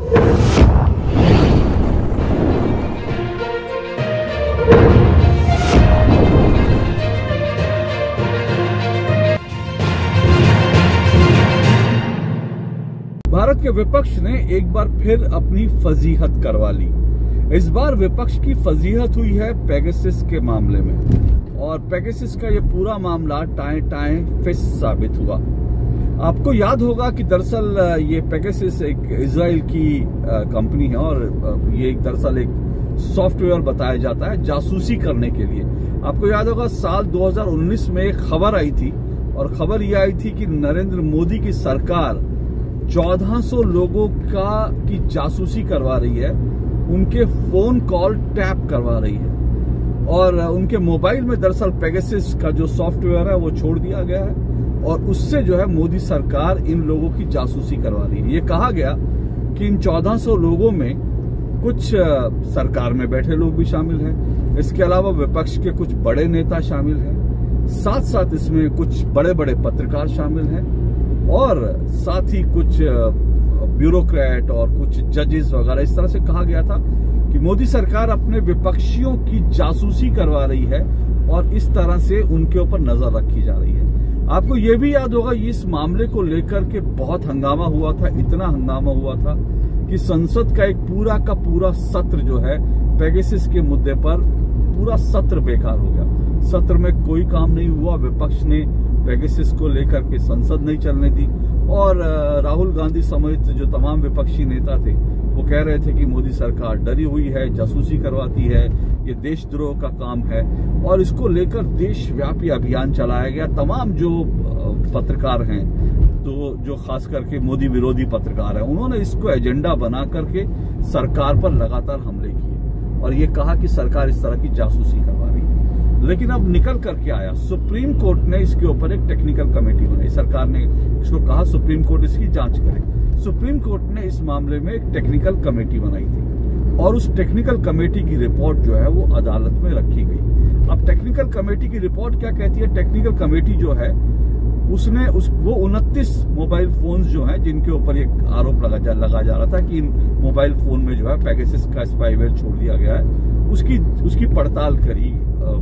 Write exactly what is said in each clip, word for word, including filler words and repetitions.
भारत के विपक्ष ने एक बार फिर अपनी फजीहत करवा ली। इस बार विपक्ष की फजीहत हुई है पेगासस के मामले में, और पेगासस का ये पूरा मामला टाए टाए फिश साबित हुआ। आपको याद होगा कि दरअसल ये पेगासस एक इजराइल की कंपनी है, और ये एक दरअसल एक सॉफ्टवेयर बताया जाता है जासूसी करने के लिए। आपको याद होगा साल दो हज़ार उन्नीस में एक खबर आई थी, और खबर ये आई थी कि नरेंद्र मोदी की सरकार चौदह सौ लोगों का की जासूसी करवा रही है, उनके फोन कॉल टैप करवा रही है, और उनके मोबाइल में दरअसल पेगासस का जो सॉफ्टवेयर है वो छोड़ दिया गया है, और उससे जो है मोदी सरकार इन लोगों की जासूसी करवा रही है। ये कहा गया कि इन चौदह सौ लोगों में कुछ सरकार में बैठे लोग भी शामिल हैं, इसके अलावा विपक्ष के कुछ बड़े नेता शामिल हैं, साथ साथ इसमें कुछ बड़े बड़े पत्रकार शामिल हैं, और साथ ही कुछ ब्यूरोक्रेट और कुछ जजेस वगैरह। इस तरह से कहा गया था कि मोदी सरकार अपने विपक्षियों की जासूसी करवा रही है, और इस तरह से उनके ऊपर नजर रखी जा रही है। आपको ये भी याद होगा इस मामले को लेकर के बहुत हंगामा हुआ था, इतना हंगामा हुआ था कि संसद का एक पूरा का पूरा सत्र जो है पेगासस के मुद्दे पर पूरा सत्र बेकार हो गया। सत्र में कोई काम नहीं हुआ, विपक्ष ने पेगासस को लेकर के संसद नहीं चलने दी, और राहुल गांधी समेत जो तमाम विपक्षी नेता थे वो कह रहे थे कि मोदी सरकार डरी हुई है, जासूसी करवाती है, ये देशद्रोह का काम है, और इसको लेकर देशव्यापी अभियान चलाया गया। तमाम जो पत्रकार हैं, तो जो खास करके मोदी विरोधी पत्रकार हैं, उन्होंने इसको एजेंडा बना करके सरकार पर लगातार हमले किए, और ये कहा कि सरकार इस तरह की जासूसी करवा रही है। लेकिन अब निकल करके आया, सुप्रीम कोर्ट ने इसके ऊपर एक टेक्निकल कमेटी बनाई। सरकार ने इसको कहा सुप्रीम कोर्ट इसकी जांच करे। सुप्रीम कोर्ट ने इस मामले में एक टेक्निकल कमेटी बनाई थी, और उस टेक्निकल कमेटी की रिपोर्ट जो है वो अदालत में रखी गई। अब टेक्निकल कमेटी की रिपोर्ट क्या कहती है? टेक्निकल कमेटी जो है उसने उस वो उनतीस मोबाइल फोन्स जो हैं जिनके ऊपर एक आरोप लगा जा, लगा जा रहा था कि इन मोबाइल फोन में जो है पेगासस का स्पाईवेयर छोड़ दिया गया है, उसकी उसकी पड़ताल करी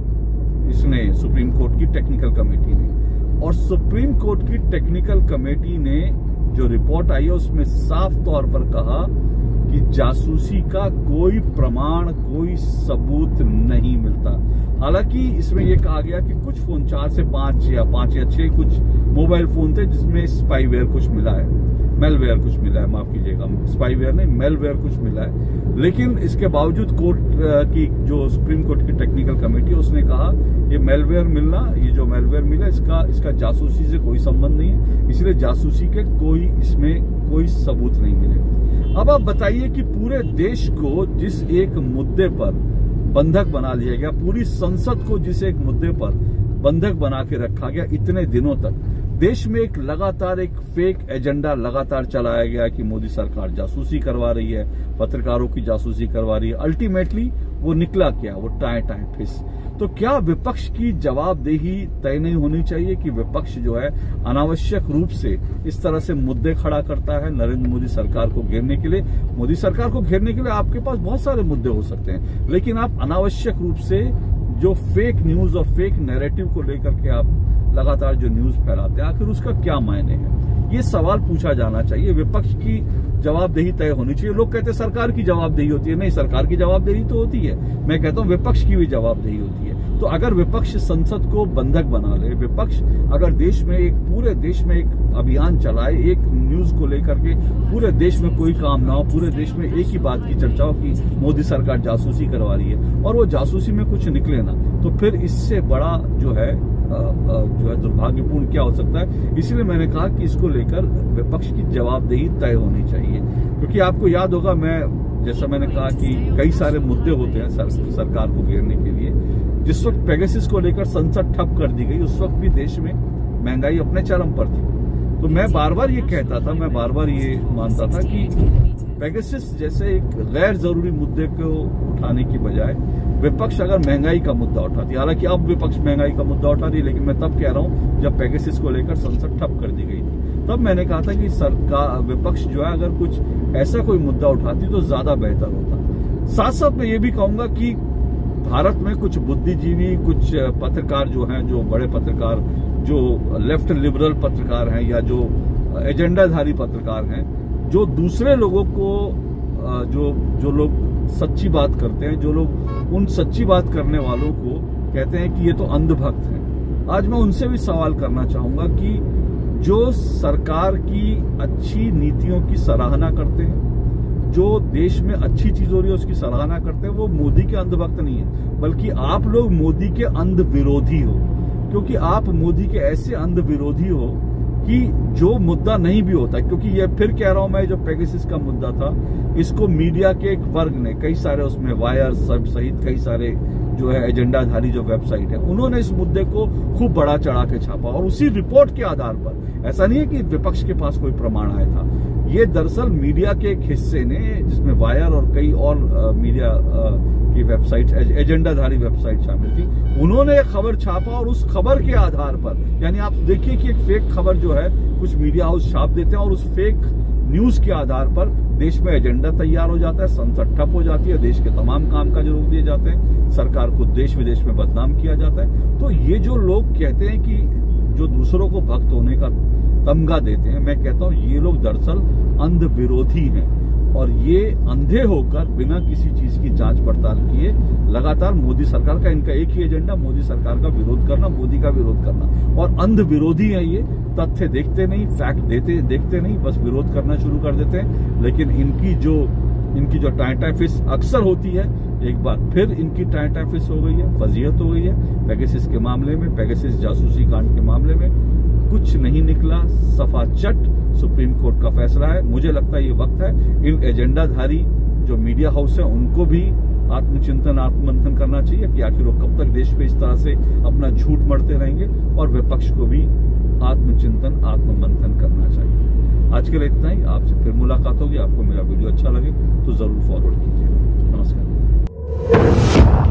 इसने सुप्रीम कोर्ट की टेक्निकल कमेटी ने। और सुप्रीम कोर्ट की टेक्निकल कमेटी ने जो रिपोर्ट आई है उसमें साफ तौर पर कहा कि जासूसी का कोई प्रमाण, कोई सबूत नहीं मिलता। हालांकि इसमें यह कहा गया कि कुछ फोन, चार से पांच या पांच या छह कुछ मोबाइल फोन थे जिसमें स्पाईवेयर कुछ मिला है, मेलवेयर कुछ मिला है, माफ कीजिएगा, स्पाईवेयर नहीं मेलवेयर कुछ मिला है। लेकिन इसके बावजूद कोर्ट की जो सुप्रीम कोर्ट की टेक्निकल कमेटी उसने कहा ये मेलवेयर मिलना, ये जो मेलवेयर मिला इसका इसका जासूसी से कोई संबंध नहीं है, इसलिए जासूसी के कोई इसमें कोई सबूत नहीं मिले। अब आप बताइए कि पूरे देश को जिस एक मुद्दे पर बंधक बना लिया गया, पूरी संसद को जिस एक मुद्दे पर बंधक बना के रखा गया इतने दिनों तक, देश में एक लगातार एक फेक एजेंडा लगातार चलाया गया कि मोदी सरकार जासूसी करवा रही है, पत्रकारों की जासूसी करवा रही है। अल्टीमेटली वो निकला क्या? वो टाए टाए फिस। तो क्या विपक्ष की जवाबदेही तय नहीं होनी चाहिए कि विपक्ष जो है अनावश्यक रूप से इस तरह से मुद्दे खड़ा करता है नरेंद्र मोदी सरकार को घेरने के लिए? मोदी सरकार को घेरने के लिए आपके पास बहुत सारे मुद्दे हो सकते हैं, लेकिन आप अनावश्यक रूप से जो फेक न्यूज और फेक नैरेटिव को लेकर के आप लगातार जो न्यूज फैलाते हैं, आखिर उसका क्या मायने है? ये सवाल पूछा जाना चाहिए। विपक्ष की जवाबदेही तय होनी चाहिए। लोग कहते हैं सरकार की जवाबदेही होती है, नहीं, सरकार की जवाबदेही तो होती है, मैं कहता हूं विपक्ष की भी जवाबदेही होती है। तो अगर विपक्ष संसद को बंधक बना ले, विपक्ष अगर देश में एक पूरे देश में एक अभियान चलाए, एक न्यूज को लेकर के पूरे देश में कोई काम ना हो, पूरे देश में एक ही बात की चर्चा हो कि मोदी सरकार जासूसी करवा रही है, और वो जासूसी में कुछ निकले ना, तो फिर इससे बड़ा जो है जो है दुर्भाग्यपूर्ण क्या हो सकता है? इसलिए मैंने कहा कि इसको लेकर विपक्ष की जवाबदेही तय होनी चाहिए, क्योंकि आपको याद होगा, मैं जैसा मैंने कहा कि कई सारे मुद्दे होते हैं सर, सरकार को घेरने के लिए। जिस वक्त पेगासस को लेकर संसद ठप कर दी गई, उस वक्त भी देश में महंगाई अपने चरम पर थी। तो मैं बार बार ये कहता था, मैं बार बार ये मानता था कि पेगासस जैसे एक गैर जरूरी मुद्दे को उठाने की बजाय विपक्ष अगर महंगाई का मुद्दा उठाती, हालांकि अब विपक्ष महंगाई का मुद्दा उठा रही है, लेकिन मैं तब कह रहा हूं जब पेगासस को लेकर संसद ठप कर दी गई थी, तब मैंने कहा था कि सरकार विपक्ष जो है अगर कुछ ऐसा कोई मुद्दा उठाती तो ज्यादा बेहतर होता। साथ साथ मैं ये भी कहूंगा कि भारत में कुछ बुद्धिजीवी, कुछ पत्रकार जो हैं, जो बड़े पत्रकार, जो लेफ्ट लिबरल पत्रकार हैं या जो एजेंडाधारी पत्रकार हैं, जो दूसरे लोगों को जो जो लोग सच्ची बात करते हैं, जो लोग उन सच्ची बात करने वालों को कहते हैं कि ये तो अंधभक्त हैं, आज मैं उनसे भी सवाल करना चाहूंगा कि जो सरकार की अच्छी नीतियों की सराहना करते हैं, जो देश में अच्छी चीज हो रही है उसकी सराहना करते हैं, वो मोदी के अंधभक्त नहीं है, बल्कि आप लोग मोदी के अंध विरोधी हो, क्योंकि आप मोदी के ऐसे अंध विरोधी हो कि जो मुद्दा नहीं भी होता, क्योंकि ये फिर कह रहा हूं मैं, जो पेगासस का मुद्दा था, इसको मीडिया के एक वर्ग ने, कई सारे उसमें वायर सब सहित कई सारे जो है एजेंडाधारी जो वेबसाइट है, उन्होंने इस मुद्दे को खूब बड़ा चढ़ा के छापा, और उसी रिपोर्ट के आधार पर, ऐसा नहीं है कि विपक्ष के पास कोई प्रमाण आया था, ये दरअसल मीडिया के एक हिस्से ने, जिसमें वायर और कई और आ, मीडिया आ, की वेबसाइट, एजेंडाधारी वेबसाइट शामिल थी, उन्होंने एक खबर छापा, और उस खबर के आधार पर, यानी आप देखिए कि एक फेक खबर जो है कुछ मीडिया हाउस छाप देते हैं, और उस फेक न्यूज के आधार पर देश में एजेंडा तैयार हो जाता है, संसद ठप हो जाती है, देश के तमाम काम काज रोक दिए जाते हैं, सरकार को देश विदेश में बदनाम किया जाता है। तो ये जो लोग कहते हैं कि जो दूसरों को भक्त होने का तमगा देते हैं, मैं कहता हूं ये लोग दरअसल अंध विरोधी हैं, और ये अंधे होकर बिना किसी चीज की जांच पड़ताल किए लगातार मोदी सरकार का, इनका एक ही एजेंडा, मोदी सरकार का विरोध करना, मोदी का विरोध करना, और अंध विरोधी है ये, तथ्य देखते नहीं, फैक्ट देते देखते नहीं, बस विरोध करना शुरू कर देते हैं। लेकिन इनकी जो इनकी जो टाइम फिस अक्सर होती है, एक बार फिर इनकी टाइम फिस हो गई है, फजीहत हो गई है। पेगासस के मामले में, पेगासस जासूसी कांड के मामले में कुछ नहीं निकला, सफा चट सुप्रीम कोर्ट का फैसला है। मुझे लगता है ये वक्त है इन एजेंडाधारी जो मीडिया हाउस है उनको भी आत्मचिंतन, आत्ममंथन करना चाहिए कि आखिर वो कब तक देश पे इस तरह से अपना झूठ मरते रहेंगे, और विपक्ष को भी आत्मचिंतन, आत्ममंथन करना चाहिए। आज के लिए इतना ही, आपसे फिर मुलाकात होगी। आपको मेरा वीडियो अच्छा लगे तो जरूर फॉरवर्ड कीजिए। नमस्कार।